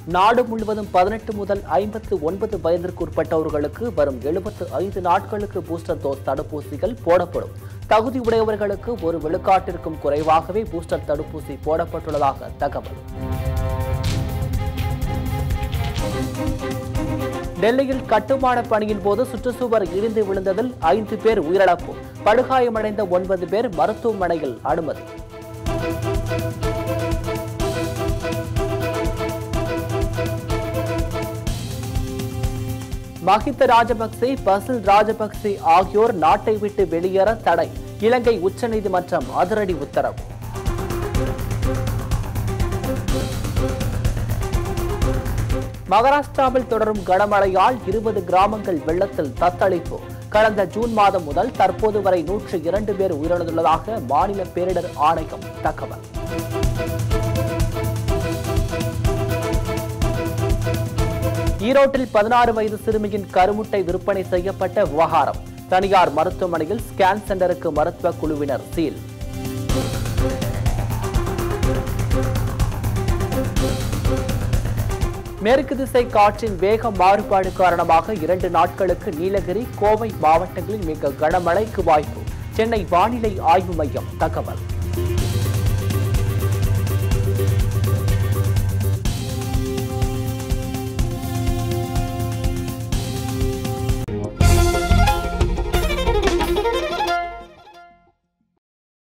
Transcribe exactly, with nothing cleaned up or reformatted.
நாடு முழுவதும் பதினெட்டு முதல் ஐம்பத்து ஒன்பது வயதிற்கு உட்பட்டவர்களுக்கு வரும் எழுபத்து ஐந்து நாட்களுக்கு பூஸ்டர் டோஸ் தடுப்பூசிகள் போடப்படும். தகுதி உடையவர்களுக்கு ஒரு விழுக்காட்டிற்கும் குறைவாகவே பூஸ்டர் தடுப்பூசி போடப்பட்டுள்ளதாக தகவல். டெல்லியில் கட்டுமான பணியின் போது சுற்றுச்சுவர் இடிந்து விழுந்ததில் ஐந்து பேர் உயிரிழப்பு, படுகாயமடைந்த ஒன்பது பேர் மருத்துவமனையில் அனுமதி. மஹிந்த ராஜபக்சே, பசில் ராஜபக்சே ஆகியோர் நாட்டை விட்டு வெளியேற தடை. இலங்கை உச்சநீதிமன்றம் அதிரடி உத்தரவு. மகாராஷ்டிராவில் தொடரும் கனமழையால் இருபது கிராமங்கள் வெள்ளத்தில் தத்தளிப்பு. கடந்த ஜூன் மாதம் முதல் தற்போது வரை நூற்று இரண்டு பேர் உயிரிழந்துள்ளதாக மாநில பேரிடர் ஆணையம் தகவல். ஈரோட்டில் பதினாறு வயது சிறுமியின் கருமுட்டை விற்பனை செய்யப்பட்ட விவகாரம். தனியார் மருத்துவமனையில் ஸ்கேன் சென்டருக்கு மருத்துவ குழுவினர் சீல். மேற்கு திசை காற்றின் வேக மாறுபாடு காரணமாக இரண்டு நாட்களுக்கு நீலகிரி, கோவை மாவட்டங்களில் மிக கனமழைக்கு வாய்ப்பு. சென்னை வானிலை ஆய்வு மையம் தகவல்.